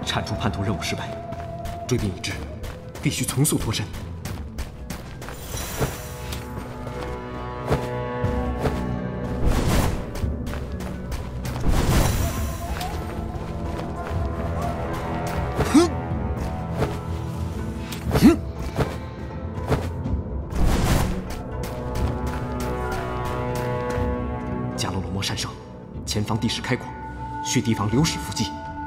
铲除叛徒任务失败，追兵已至，必须从速脱身。 加罗罗摩山上，前方地势开阔，需提防流矢伏击。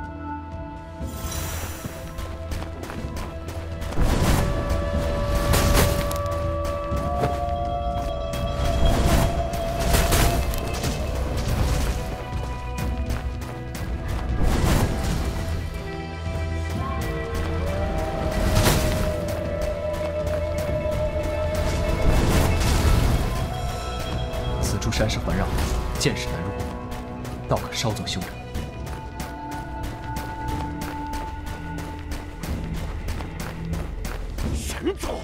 此处山势环绕，见势难入，倒可稍作休整。 神走！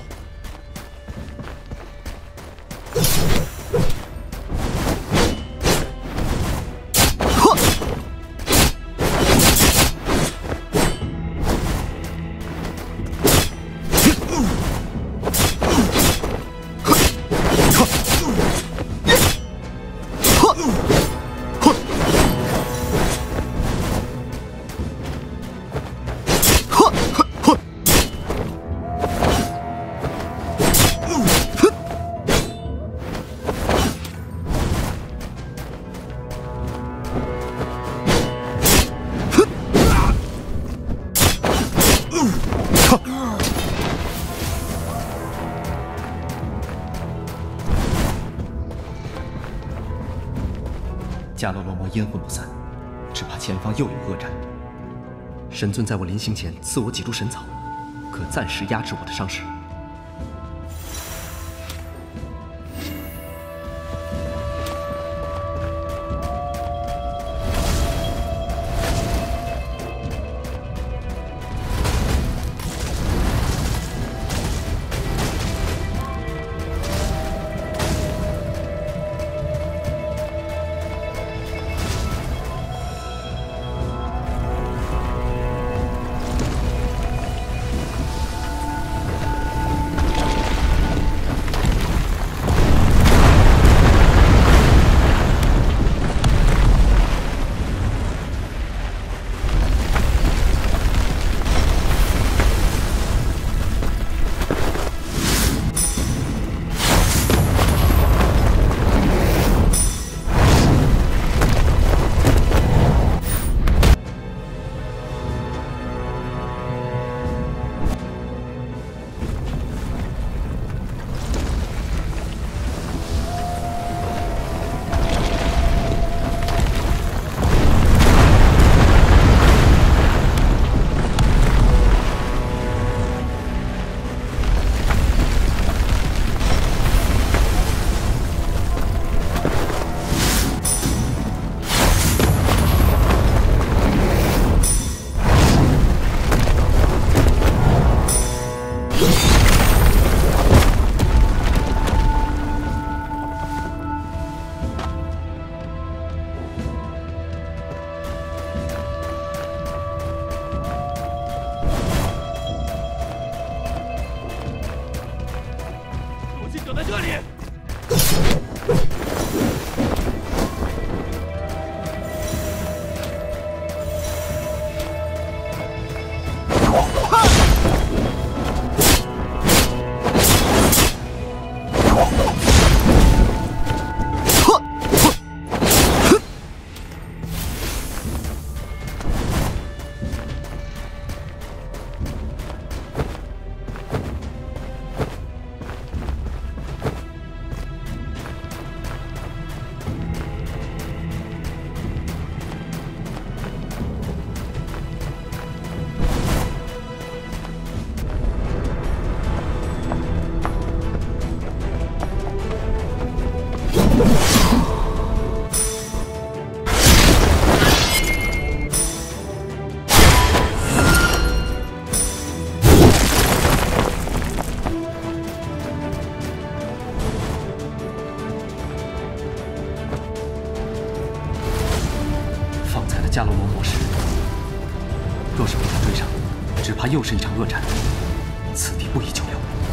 迦罗罗摩阴魂不散，只怕前方又有恶战。神尊在我临行前赐我几株神草，可暂时压制我的伤势。 若是被他追上，只怕又是一场恶战，此地不宜久留。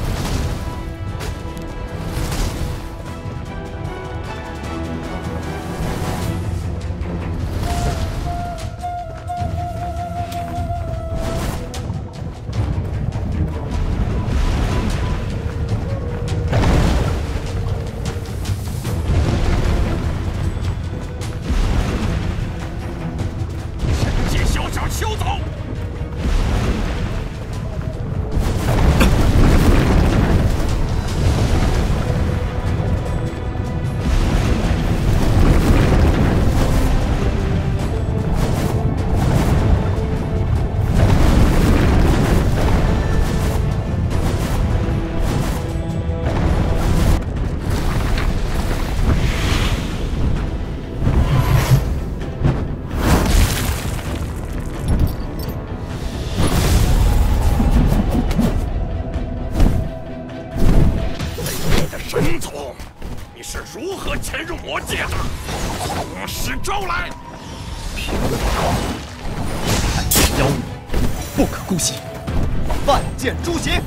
潜入魔界的，从实招来！ 平日看见妖物，不可姑息，万箭诛邪！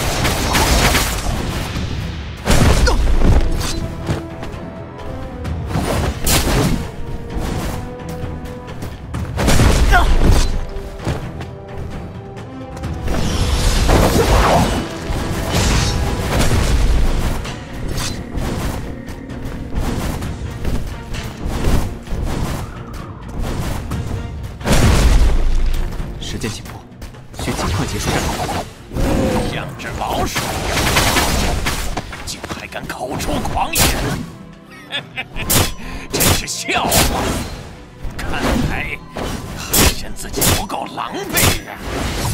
时间紧迫，需尽快结束战斗。 像只老鼠一样，竟还敢口出狂言，真是笑话！看来还嫌自己不够狼狈啊！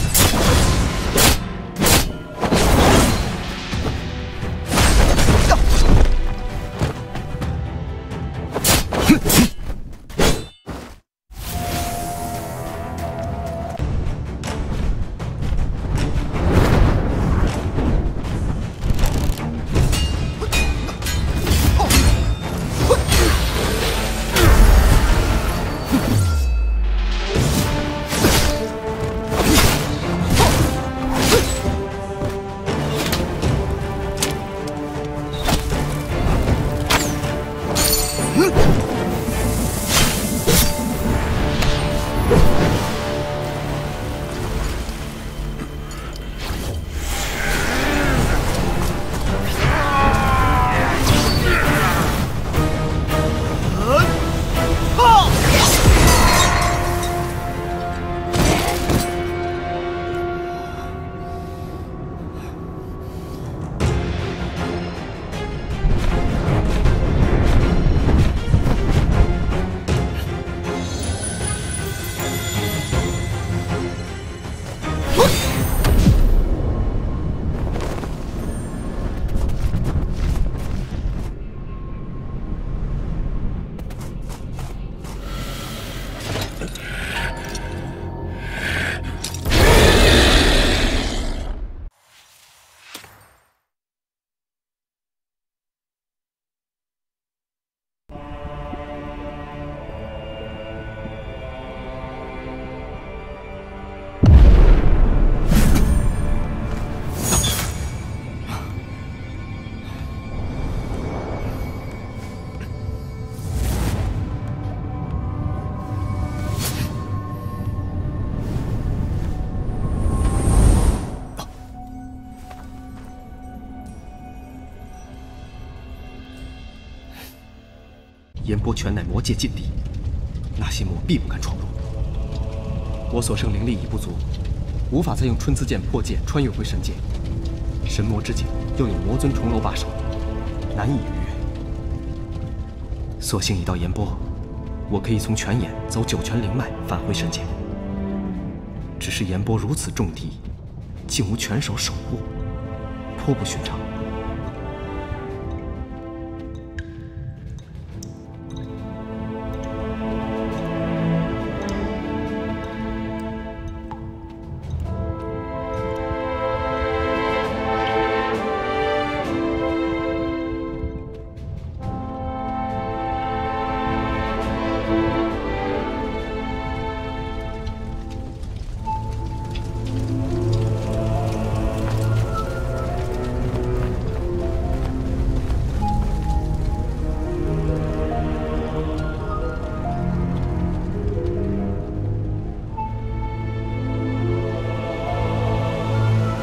烟波泉乃魔界禁地，那些魔必不敢闯入。我所剩灵力已不足，无法再用春姿剑破界穿越回神界。神魔之境又有魔尊重楼把守，难以逾越。所幸已到烟波，我可以从泉眼走九泉灵脉返回神界。只是烟波如此重地，竟无拳手守护，颇不寻常。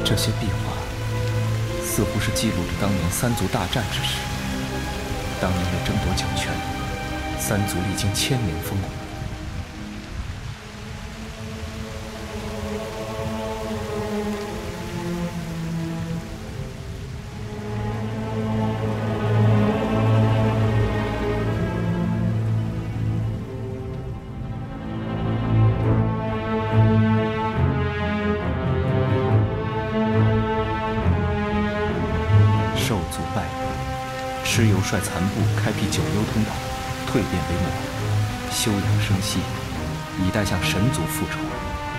这些壁画似乎是记录着当年三族大战之时。当年为争夺九泉，三族历经1000年风雨。兽族败北，蚩尤率残部开辟九幽通道，蜕变为魔，休养生息，以待向神族复仇。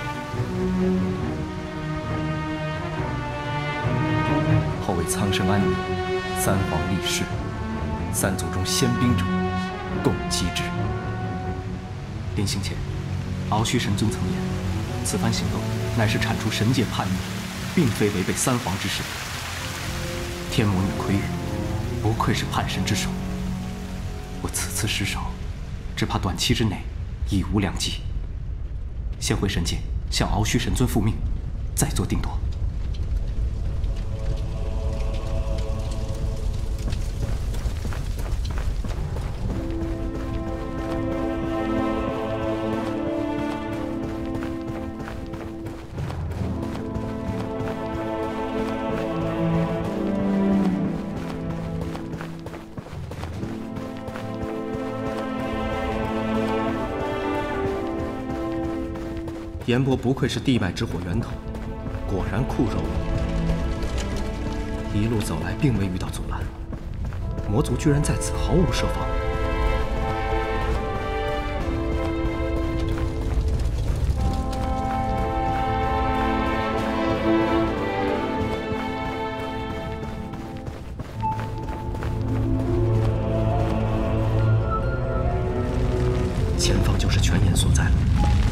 后为苍生安宁，三皇立誓，三族中先兵者，共击之。临行前，鳌虚神尊曾言，此番行动乃是铲除神界叛逆，并非违背三皇之事。天魔女窥玉，不愧是叛神之首。我此次失手，只怕短期之内已无良机。先回神界向鳌虚神尊复命，再做定夺。严伯不愧是地脉之火源头，果然酷肉无比。一路走来，并未遇到阻拦，魔族居然在此毫无设防。前方就是泉眼所在了。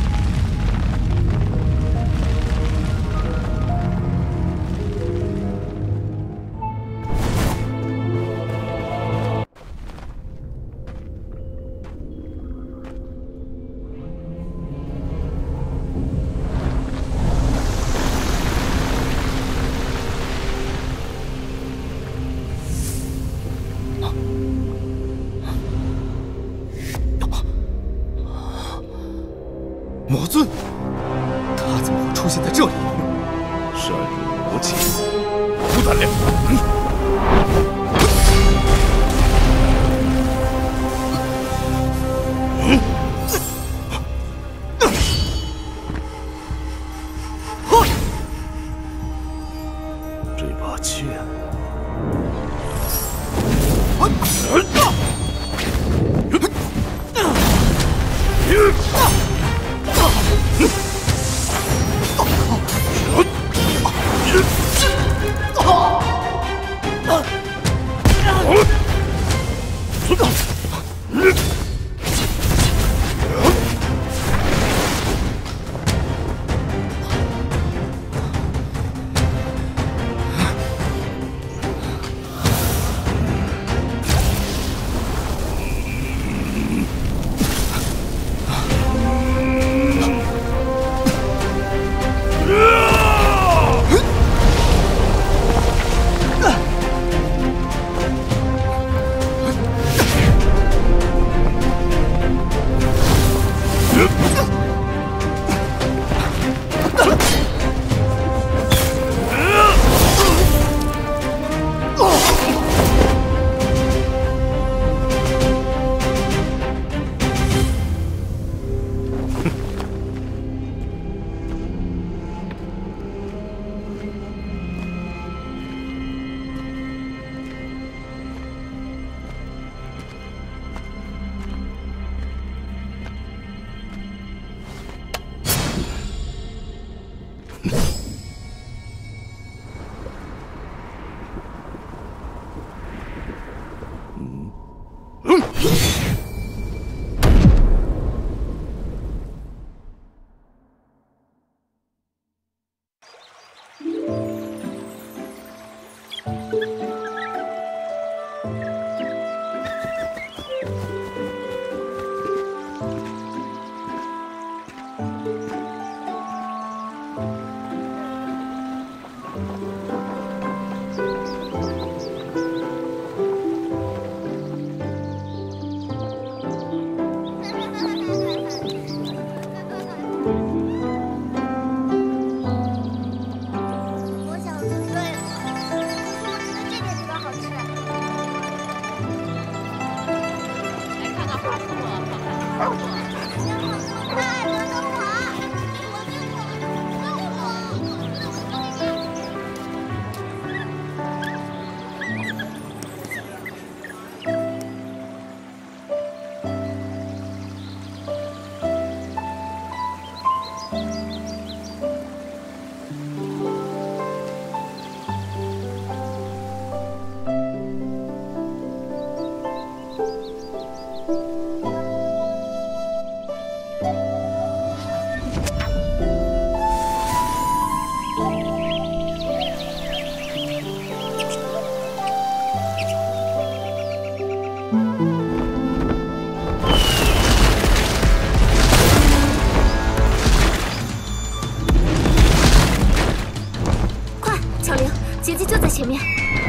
魔尊，他怎么会出现在这里？ 善用魔气，有胆量！这把剑， 就在前面。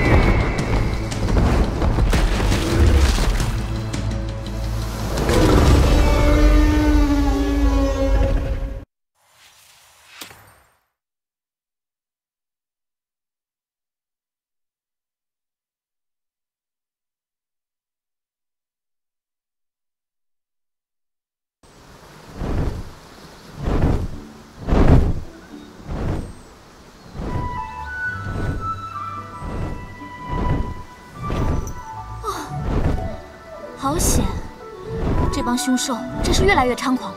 好险！这帮凶兽真是越来越猖狂。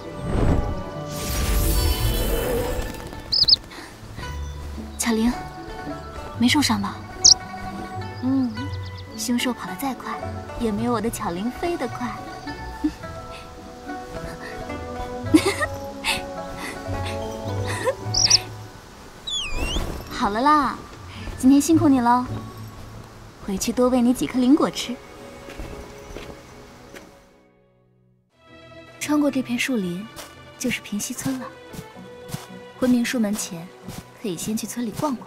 巧玲，没受伤吧？凶兽跑得再快，也没有我的巧玲飞得快。好了啦，今天辛苦你喽，回去多喂你几颗灵果吃。 穿过这片树林，就是平溪村了。昏明树门前，可以先去村里逛逛。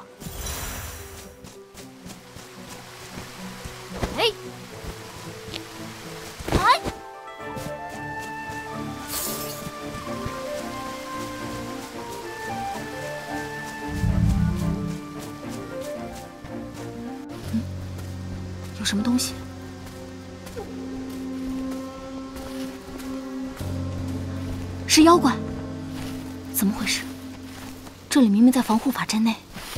哎，哎，有什么东西？ 是妖怪？怎么回事？这里明明在防护法阵内。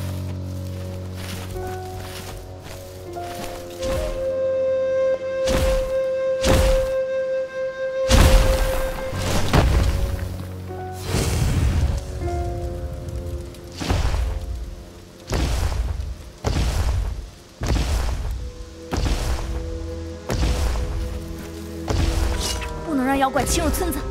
不能让妖怪侵入村子。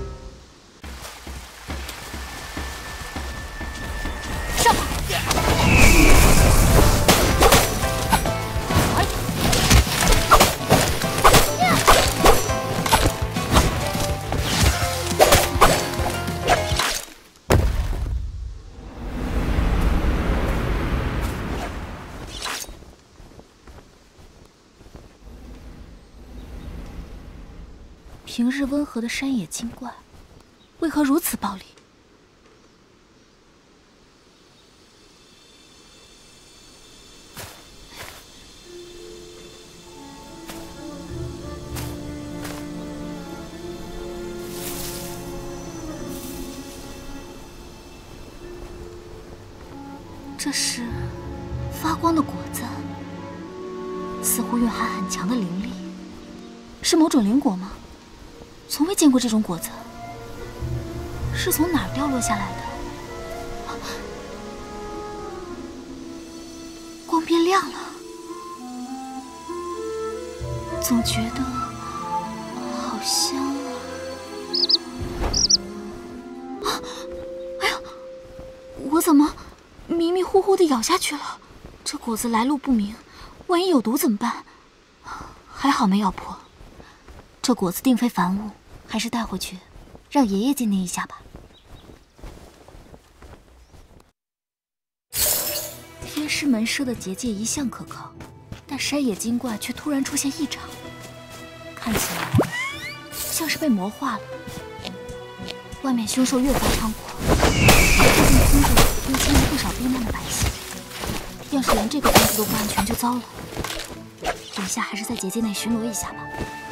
平日温和的山野精怪，为何如此暴力？这是发光的果子，似乎蕴含很强的灵力，是某种灵果吗？ 从未见过这种果子，是从哪儿掉落下来的？光变亮了，总觉得好香啊！哎呀，我怎么迷迷糊糊的咬下去了？这果子来路不明，万一有毒怎么办？还好没咬破。 这果子定非凡物，还是带回去，让爷爷鉴定一下吧。天师门设的结界一向可靠，但山野精怪却突然出现异常，看起来像是被魔化了。外面凶兽越发猖狂，附近村子又进了不少避难的百姓。要是连这个村子都不安全，就糟了。等下还是在结界内巡逻一下吧。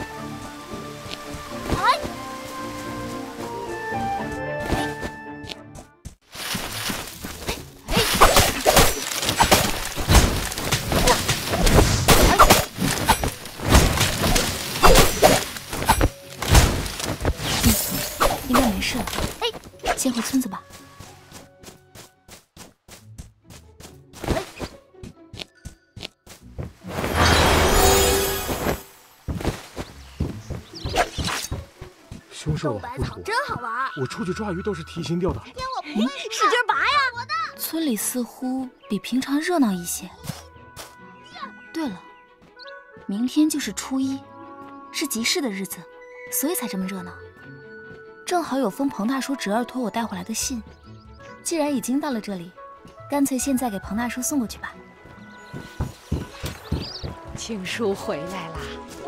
应该没事了。哎，先回村子吧。 凶兽的好处真好玩。我出去抓鱼都是提心吊胆。今天我不会使劲拔呀！我的村里似乎比平常热闹一些。对了，明天就是初一，是集市的日子，所以才这么热闹。 正好有封彭大叔侄儿托我带回来的信，既然已经到了这里，干脆现在给彭大叔送过去吧。 青叔回来啦。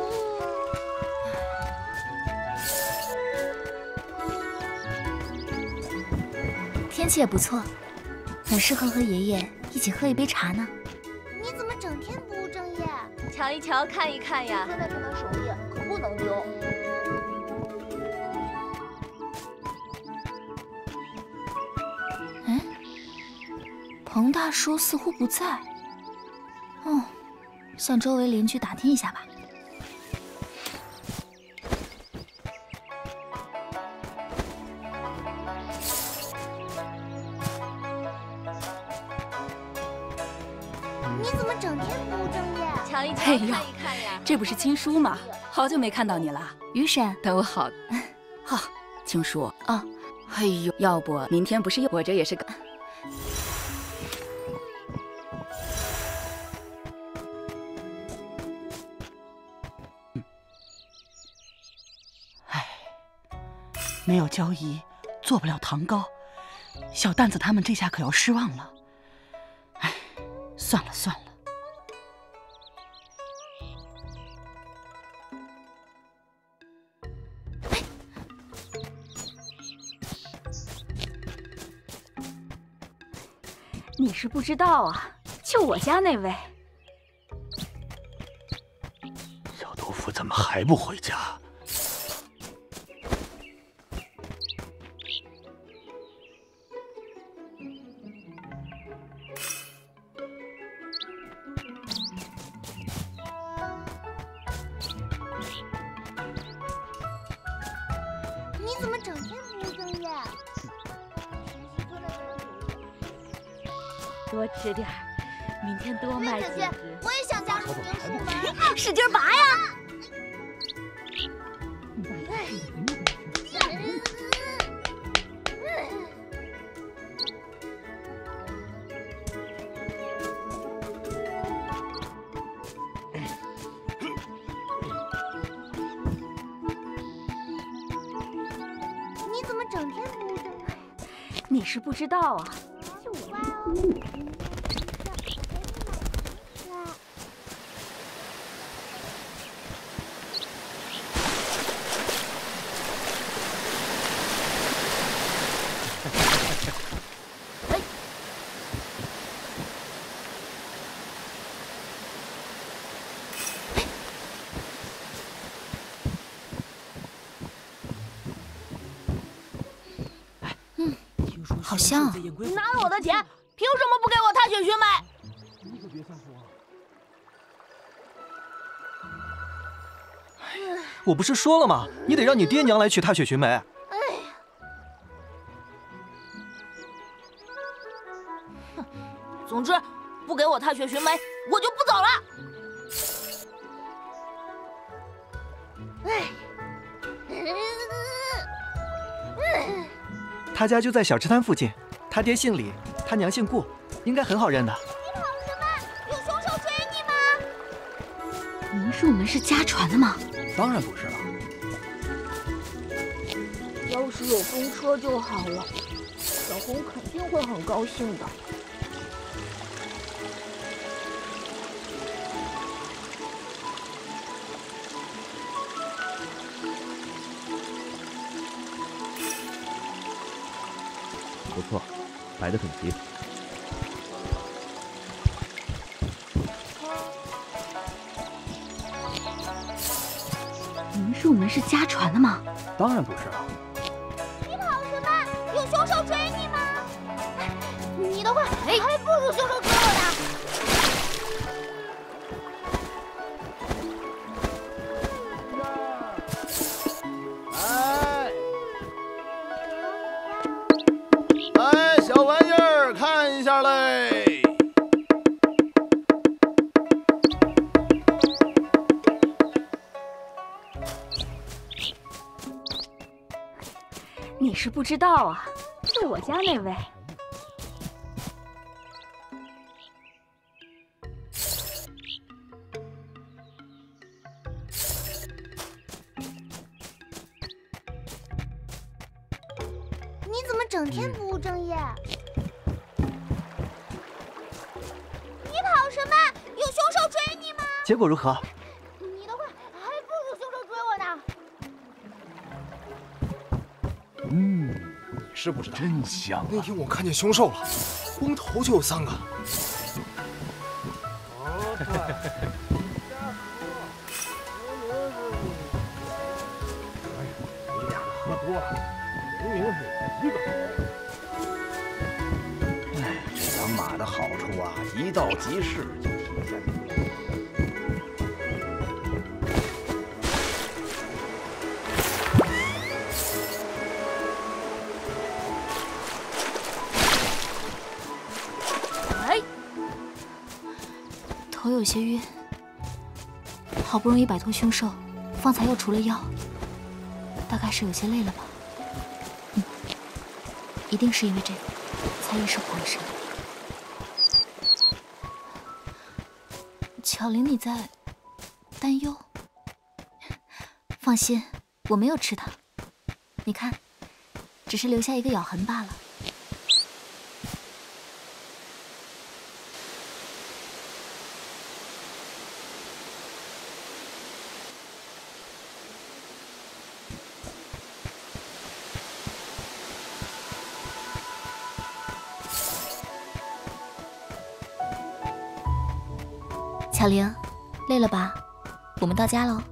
天气也不错，很适合和爷爷一起喝一杯茶呢。 你怎么整天不务正业？ 瞧一瞧，看一看呀。 现在这门手艺可不能丢。 哎，彭大叔似乎不在。哦，向周围邻居打听一下吧。 你怎么整天不务正业？ 瞧一瞧， 哎呦看一看呀。 这不是青叔吗？好久没看到你了。 于婶， 都好。哈，青叔。 哦， 哎呦，要不明天不是又我这也是个。 唉，没有交谊，做不了糖糕，小蛋子他们这下可要失望了。唉，算了算了。 你是不知道啊，就我家那位。 小豆腐怎么还不回家？ 你怎么整天不务正业？ 多吃点儿，明天多卖几只。 我也想加入学术门， 使劲拔呀！ 你怎么整天不务正业？ 你是不知道啊。 就乖哦。 好像拿了我的钱，凭什么不给我踏雪寻梅？ 你可别瞎说。 我不是说了吗？你得让你爹娘来取踏雪寻梅。 总之，不给我踏雪寻梅，我就不走了。 他家就在小吃摊附近，他爹姓李，他娘姓顾，应该很好认的。 你跑什么？有凶手追你吗？ 林树门是家传的吗？ 当然不是了。 要是有公车就好了，小红肯定会很高兴的。 不错，摆得很齐。 林树门是家传的吗？ 当然不是了。 你跑什么？有凶手追你吗？你的话还不如凶手追我呢。 哎，小玩意儿，看一下嘞。 你是不知道啊，就我家那位。 你怎么整天不务正业？你跑什么？有凶手追你吗？ 结果如何？ 你的话还不如凶手追我呢。 知不知道？ 真香啊！ 那天我看见凶兽了，光头就有3个。你俩喝多了，明明是1个。 这养马的好处啊，一到集市就体现出来。 头有些晕，好不容易摆脱凶兽，方才又除了药，大概是有些累了吧。一定是因为这个，才一时恍神。巧玲，你在担忧？放心，我没有吃它。你看，只是留下一个咬痕罢了。巧玲，累了吧？我们到家喽。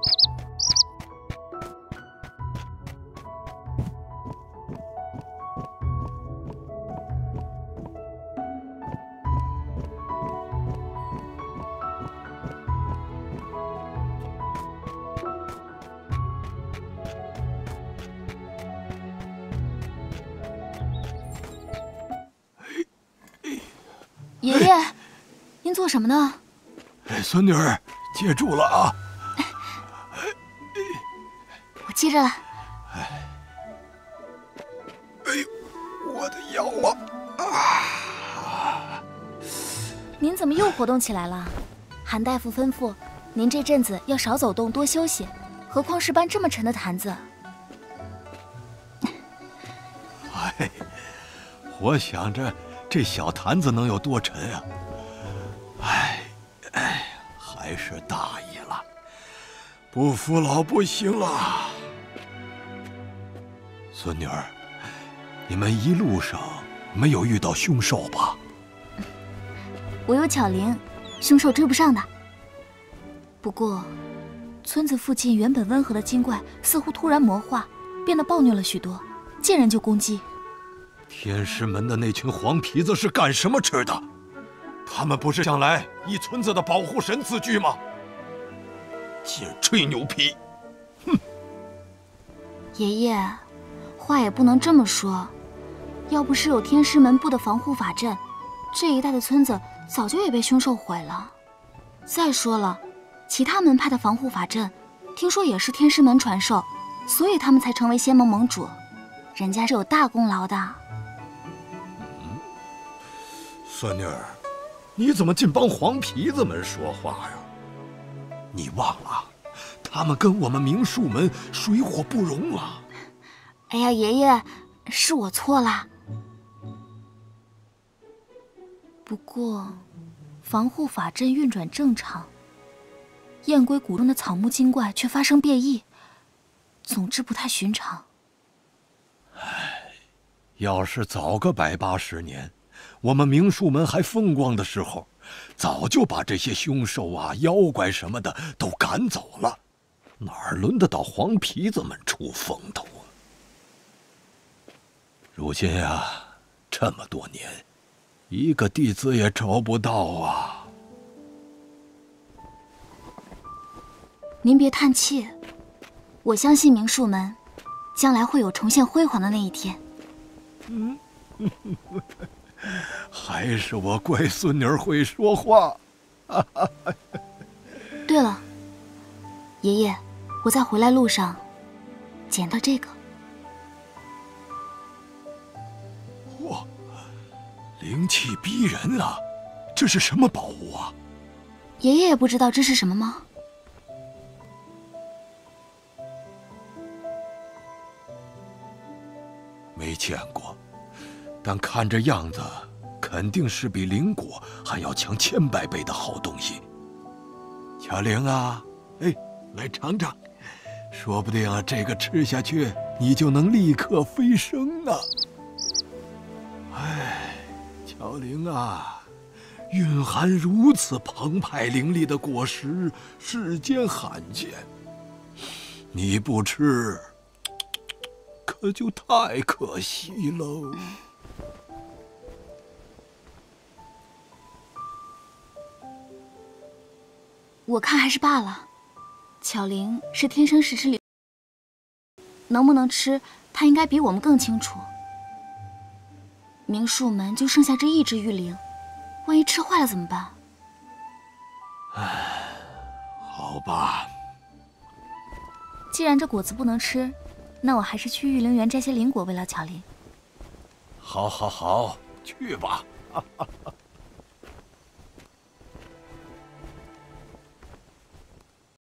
爷爷，您做什么呢？ 孙女儿，接住了啊！ 我接着了。 哎呦，我的腰啊！ 您怎么又活动起来了？韩大夫吩咐您这阵子要少走动，多休息，何况是搬这么沉的坛子。 哎，我想着这小坛子能有多沉啊？还是大意了，不服老不行了。孙女儿，你们一路上没有遇到凶兽吧？ 我有巧玲，凶兽追不上的。不过，村子附近原本温和的精怪似乎突然魔化，变得暴虐了许多，见人就攻击。 天师门的那群黄皮子是干什么吃的？他们不是向来以村子的保护神自居吗？竟然吹牛皮！哼！ 爷爷，话也不能这么说。要不是有天师门布的防护法阵，这一带的村子早就也被凶兽毁了。再说了，其他门派的防护法阵，听说也是天师门传授，所以他们才成为仙盟盟主。人家是有大功劳的。 孙女儿，你怎么尽帮黄皮子们说话呀？你忘了，他们跟我们明术门水火不容了。 哎呀，爷爷，是我错了。不过，防护法阵运转正常，燕归谷中的草木精怪却发生变异，总之不太寻常。 唉，要是早个180年，我们明术门还风光的时候，早就把这些凶兽啊、妖怪什么的都赶走了，哪轮得到黄皮子们出风头啊？如今啊，这么多年，一个弟子也找不到啊！ 您别叹气，我相信明术门将来会有重现辉煌的那一天。 还是我乖孙女会说话。 对了，爷爷，我在回来路上捡到这个。 哇，灵气逼人啊！这是什么宝物啊？ 爷爷也不知道这是什么吗？ 没见过，但看这样子，肯定是比灵果还要强千百倍的好东西。 巧玲啊，哎，来尝尝，说不定这个吃下去，你就能立刻飞升呢。哎，巧玲啊，蕴含如此澎湃凌厉的果实，世间罕见。你不吃，可就太可惜喽。 我看还是罢了。巧玲是天生食之灵，能不能吃，她应该比我们更清楚。明术门就剩下这一只玉灵，万一吃坏了怎么办？ 唉，好吧。 既然这果子不能吃，那我还是去玉灵园摘些灵果喂了巧玲。 好，好，好，去吧。